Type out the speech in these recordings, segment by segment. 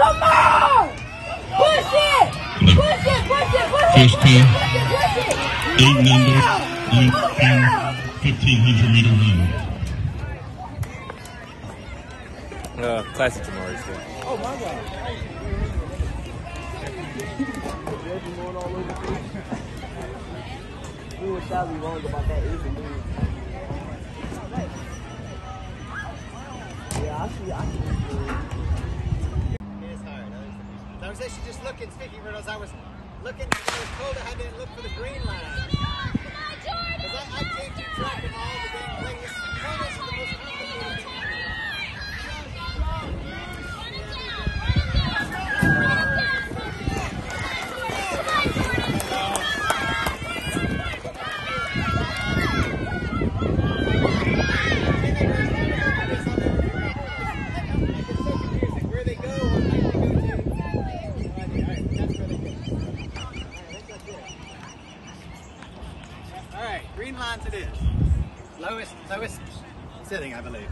Come on! Push it! Push it! Push it! Push it! Push it! Push it! 8 numbers in 1,500 meter run. Classic Jamari still. Oh my God. We were sadly wrong about that easy move. Yeah, I see. It's hard. I was actually just looking, speaking for those, I was looking, I was told I had to look for the green line. Because I can't keep track of all the damn things. This is the most complicated thing. Green lines it is. Lowest sitting, I believe.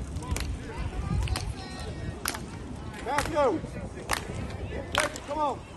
Let's go. Come on.